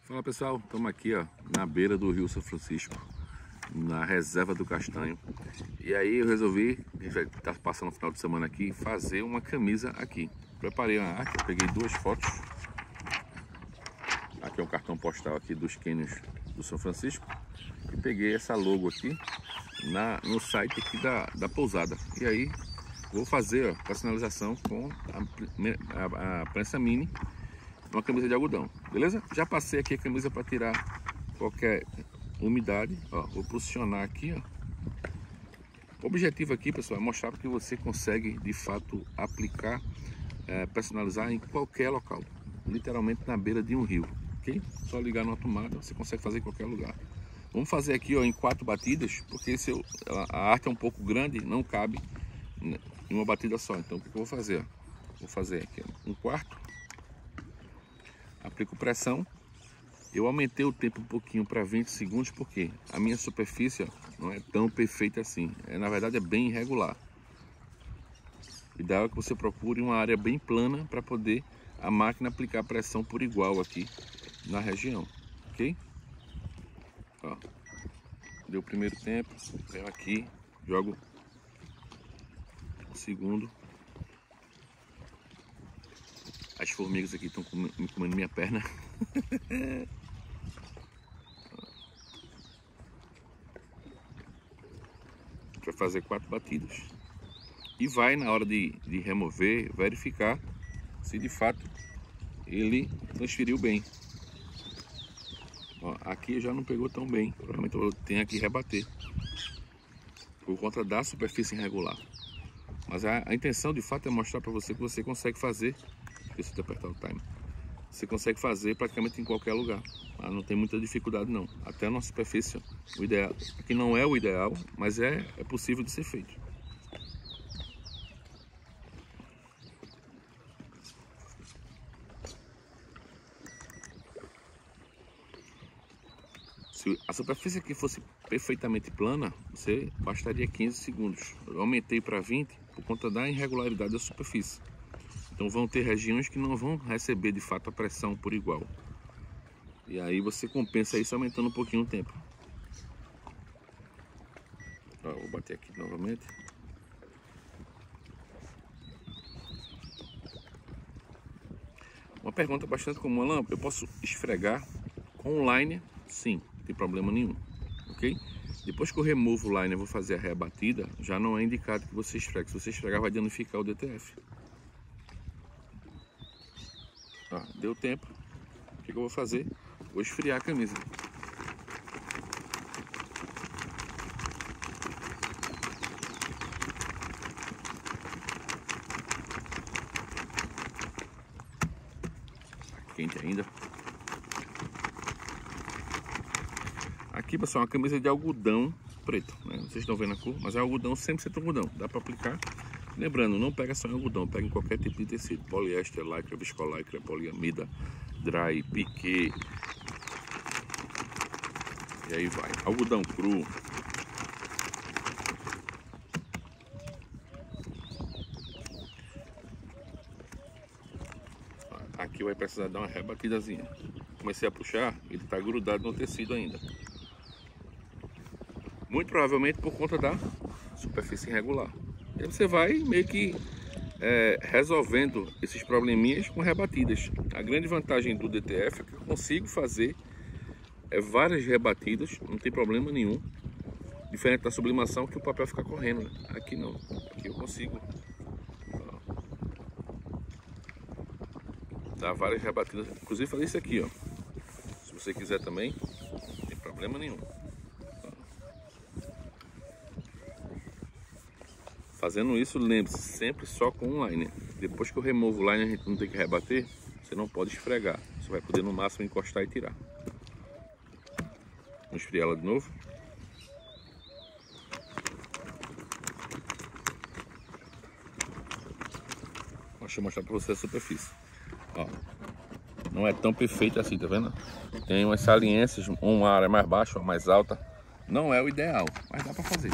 Fala pessoal, estamos aqui na beira do Rio São Francisco, na reserva do Castanho. E aí eu resolvi, a gente vai estar passando o final de semana aqui, fazer uma camisa aqui. Preparei uma arte, eu peguei duas fotos. Aqui é um cartão postal aqui dos cânions do São Francisco. E peguei essa logo aqui no site aqui da pousada. E aí vou fazer a personalização com a prensa mini, uma camisa de algodão, beleza? Já passei aqui a camisa para tirar qualquer umidade, ó. Vou posicionar aqui, ó. O objetivo aqui, pessoal, é mostrar que você consegue de fato aplicar, personalizar em qualquer local, literalmente na beira de um rio, ok? Só ligar numa tomada, você consegue fazer em qualquer lugar. Vamos fazer aqui, ó, em 4 batidas, porque a arte é um pouco grande, não cabe em uma batida só. Então o que eu vou fazer? Vou fazer aqui, ó, 1/4. Aplico pressão. Eu aumentei o tempo um pouquinho para 20 segundos porque a minha superfície não é tão perfeita assim. Na verdade é bem irregular. O ideal é que você procure uma área bem plana para poder a máquina aplicar pressão por igual aqui na região, ok? Ó, deu o primeiro tempo, venho aqui, jogo o segundo. As formigas aqui estão me comendo minha perna. Para fazer 4 batidas. E vai, na hora de remover, verificar se de fato ele transferiu bem. Ó, aqui já não pegou tão bem, provavelmente eu tenho que rebater por conta da superfície irregular. Mas a intenção de fato é mostrar para você que você consegue fazer. Deixa eu apertar o timer. Você consegue fazer praticamente em qualquer lugar. Não tem muita dificuldade não. Até na superfície, o ideal, que não é o ideal, mas é possível de ser feito. Se a superfície aqui fosse perfeitamente plana, você bastaria 15 segundos. Eu aumentei para 20 por conta da irregularidade da superfície. Então vão ter regiões que não vão receber de fato a pressão por igual. E aí você compensa isso aumentando um pouquinho o tempo. Ó, vou bater aqui novamente. Uma pergunta bastante comum, Alan, eu posso esfregar com o liner? Sim, não tem problema nenhum, ok? Depois que eu removo o liner e vou fazer a rebatida, já não é indicado que você esfregue. Se você esfregar, vai danificar o DTF. Ó, deu tempo. O que eu vou fazer? Vou esfriar a camisa. Tá quente ainda. Aqui, pessoal, uma camisa de algodão preto, né? Vocês estão vendo a cor, mas é algodão 100% algodão. Dá para aplicar. Lembrando, não pega só em algodão, pega em qualquer tipo de tecido. Poliéster, lycra, viscolycra, poliamida, dry, piquê. E aí vai. Algodão cru. Aqui vai precisar dar uma rebatidazinha. Comecei a puxar, ele está grudado no tecido ainda. Muito provavelmente por conta da superfície irregular. E aí você vai meio que resolvendo esses probleminhas com rebatidas. A grande vantagem do DTF é que eu consigo fazer várias rebatidas, não tem problema nenhum. Diferente da sublimação, que o papel fica correndo, né? Aqui não, aqui eu consigo dar várias rebatidas. Inclusive fazer isso aqui, ó. Se você quiser também, não tem problema nenhum. Fazendo isso, lembre-se, sempre só com um liner. Depois que eu removo o liner, a gente não tem que rebater, você não pode esfregar. Você vai poder no máximo encostar e tirar. Vamos esfriar ela de novo. Deixa eu mostrar para você a superfície. Ó, não é tão perfeito assim, tá vendo? Tem umas saliências, uma área mais baixa, uma mais alta. Não é o ideal, mas dá para fazer.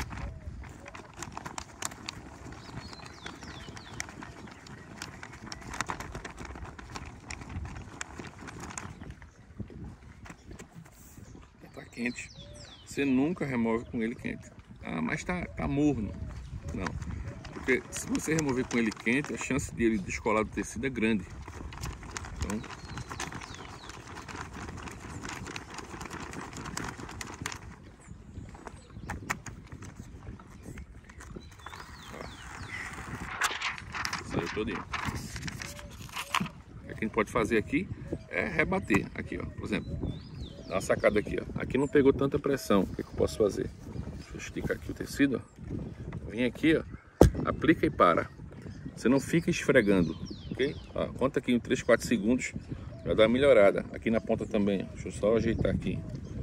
quente. Você nunca remove com ele quente. Ah, mas tá morno. Não, porque se você remover com ele quente, a chance de ele descolar do tecido é grande. Então, saiu todinho. O que a gente pode fazer aqui é rebater. Aqui, ó, por exemplo, dá uma sacada aqui, ó. Aqui não pegou tanta pressão. O que eu posso fazer? Deixa eu esticar aqui o tecido, ó. Vem aqui, ó, aplica e para. Você não fica esfregando, ok? Ó, conta aqui em 3, 4 segundos, já dá uma melhorada. Aqui na ponta também, deixa eu só ajeitar aqui.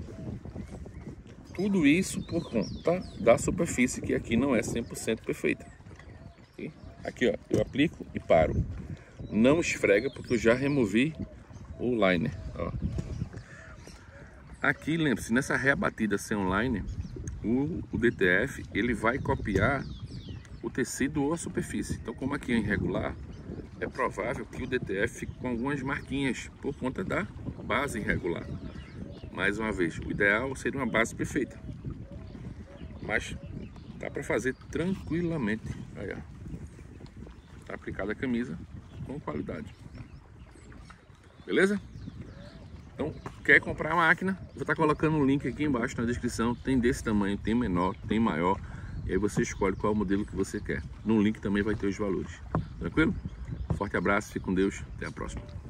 Tudo isso por conta da superfície, que aqui não é 100% perfeita. Okay? Aqui, ó, eu aplico e paro. Não esfrega, porque eu já removi o liner, ó. Aqui, lembre-se, nessa reabatida sem o liner, o DTF ele vai copiar o tecido ou a superfície. Então, como aqui é irregular, é provável que o DTF fique com algumas marquinhas por conta da base irregular. Mais uma vez, o ideal seria uma base perfeita, mas dá para fazer tranquilamente. Aí, ó, tá aplicada a camisa com qualidade. Beleza? Então, quer comprar a máquina? Vou estar colocando um link aqui embaixo na descrição. Tem desse tamanho, tem menor, tem maior. E aí você escolhe qual modelo que você quer. No link também vai ter os valores. Tranquilo? Forte abraço, fique com Deus. Até a próxima.